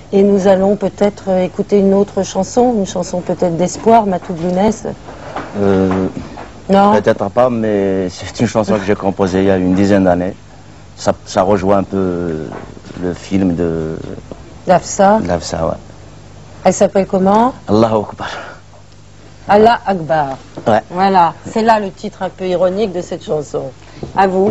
Et nous allons peut-être écouter une autre chanson, une chanson peut-être d'espoir, Matou Blounès. Non. Peut-être pas, mais c'est une chanson que j'ai composée il y a une dizaine d'années. Ça rejoint un peu le film de L'Afsa. L'Afsa, ouais. Elle s'appelle comment? Allahu Akbar. Allah Akbar. Ouais. Voilà, c'est là le titre un peu ironique de cette chanson. À vous.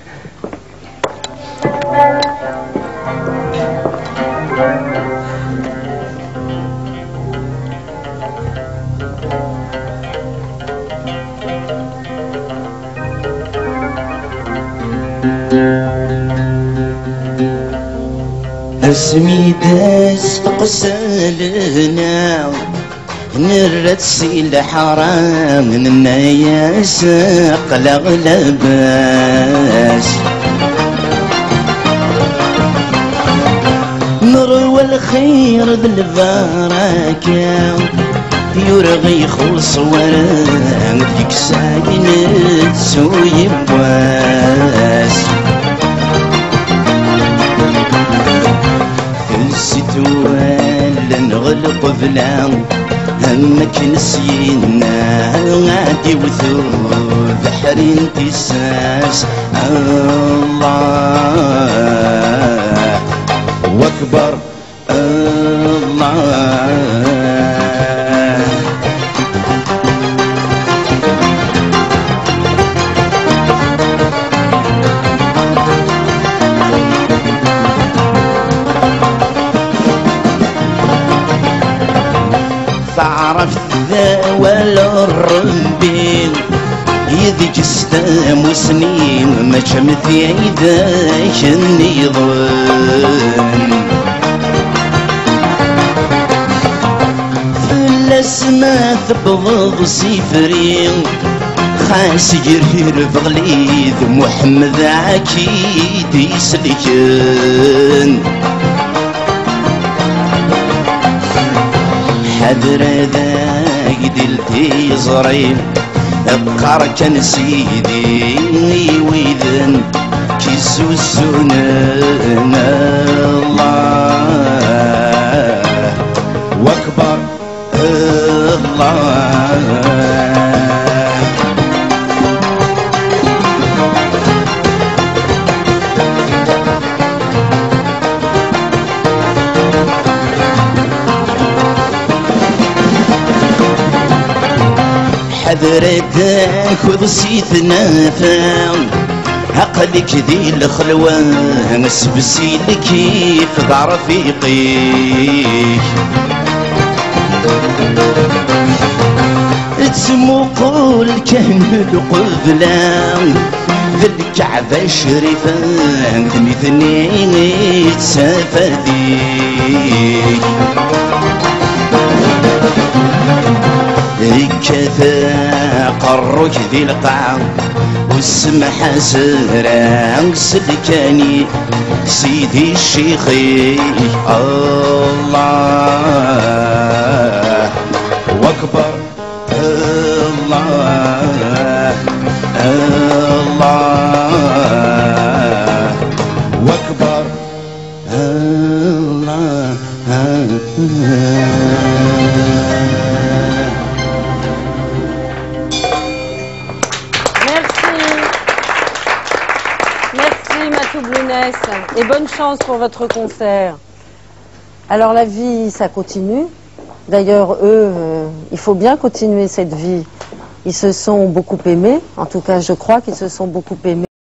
اسمي داس تقسلنا نرتسي الحرام من ياسق لغلباس نروى الخير بالبركة يرغي خلص وران ديك ساكنة سوي بواس ستوال نغلق بلا همك نسينا غادي وثو بحر انتساس الله واكبر الله عرفت ذا ولا الربين يذيك ستام وسنين ما شمت يداك النظام في الاسماء تبضض صفرين خاس جرير بغليظ محمد عكيد يسلكن حذر ذاك دلتي صغير ابقر كان سيدي ويذن كيسو السنان الله واكبر الله حذرت خذ سيثنا فام عقلك ذي الخلوة نسبسي كيف ضع رفيقيك تسمو قول كان القبلان ذي الكعبة الشريفة ثنين تسافديك كذا قرك ذي القاع والسمحة زرع سلكاني سيدي الشيخي الله واكبر الله الله واكبر الله Matou Blounès, et bonne chance pour votre concert. Alors la vie, ça continue. D'ailleurs, eux, il faut bien continuer cette vie. Ils se sont beaucoup aimés. En tout cas, je crois qu'ils se sont beaucoup aimés.